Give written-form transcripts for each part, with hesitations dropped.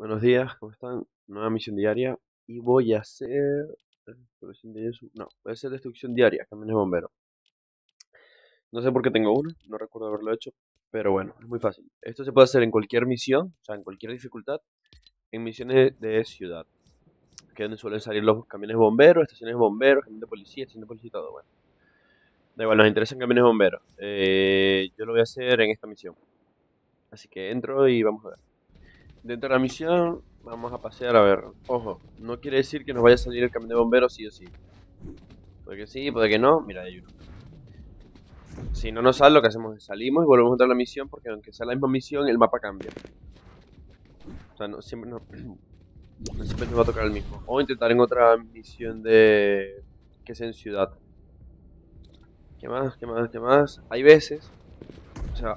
Buenos días, ¿cómo están? Nueva misión diaria y voy a hacer... No, voy a hacer destrucción diaria, camiones bomberos. No sé por qué tengo uno, no recuerdo haberlo hecho, pero bueno, es muy fácil. Esto se puede hacer en cualquier misión, o sea, en cualquier dificultad, en misiones de ciudad, que es donde suelen salir los camiones bomberos, estaciones de bomberos, estación de policía y todo, bueno. Da igual, nos interesan camiones bomberos. Yo lo voy a hacer en esta misión. Así que entro y vamos a ver. Dentro de la misión vamos a pasear a ver. Ojo, no quiere decir que nos vaya a salir el camión de bomberos sí o sí. Puede que sí, puede que no. Mira, hay uno. Si no nos sale, lo que hacemos es salimos y volvemos a entrar a la misión porque aunque sea la misma misión, el mapa cambia. O sea, no siempre, no siempre nos va a tocar el mismo. O intentar en otra misión de... que sea en ciudad. ¿Qué más? ¿Qué más? ¿Qué más? Hay veces... O sea...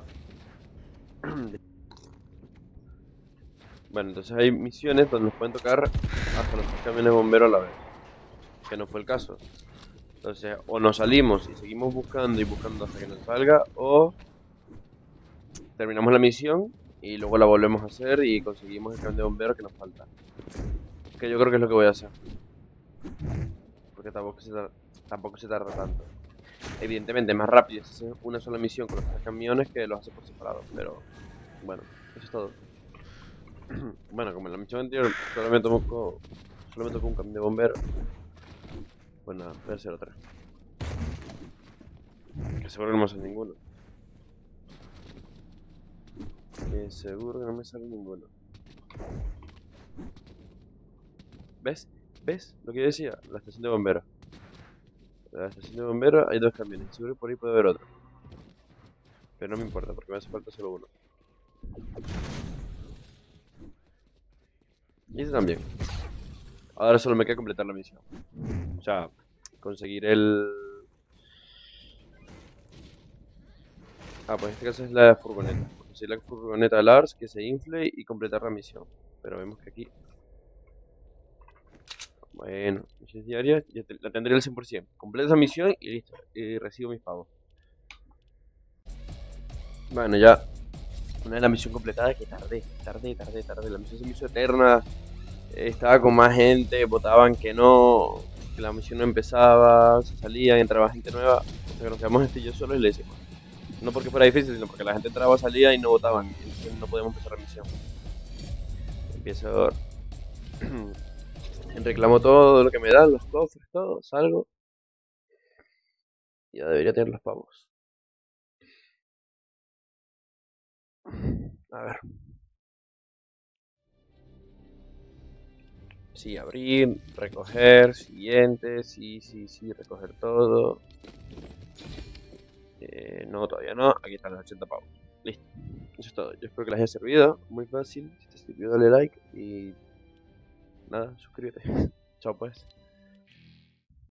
Bueno, entonces hay misiones donde nos pueden tocar hasta los tres camiones de bomberos a la vez. Que no fue el caso. Entonces, o nos salimos y seguimos buscando y buscando hasta que nos salga, o terminamos la misión y luego la volvemos a hacer y conseguimos el camión de bomberos que nos falta. Que yo creo que es lo que voy a hacer, porque tampoco se tarda tanto. Evidentemente, es más rápido si haces una sola misión con los tres camiones que los hace por separado, pero bueno, eso es todo. Bueno, como en la misión anterior solo me tocó un camión de bomberos, pues nada, voy a hacer otra. Que seguro que no me sale ninguno. Que seguro que no me sale ninguno. ¿Ves? ¿Ves lo que yo decía? La estación de bomberos. La estación de bomberos hay dos camiones. Seguro que por ahí puede haber otro. Pero no me importa porque me hace falta solo uno. Y ese también. Ahora solo me queda completar la misión. O sea, conseguir el... Ah, pues en este caso es la furgoneta. Conseguir la furgoneta Lars que se infle y completar la misión. Pero vemos que aquí... Bueno, misión diaria, la tendré al 100%. Completa esa misión y listo. Y recibo mis pagos. Bueno, ya una vez la misión completada, que tardé. La misión se me hizo eterna. Estaba con más gente, votaban que no, que la misión no empezaba, se salían, entraba gente nueva. O sea, que nos quedamos este y yo solo y le decimos. No porque fuera difícil, sino porque la gente entraba, salía y no votaban. Entonces no podíamos empezar la misión. Empiezo. Reclamo todo lo que me dan, los cofres, todo, salgo. Ya debería tener los pavos. A ver. Sí, abrir, recoger, siguiente, sí, recoger todo. No, todavía no. Aquí están los 80 pavos. Listo. Eso es todo. Yo espero que les haya servido. Muy fácil. Si te sirvió, dale like. Y nada, suscríbete. Chao pues.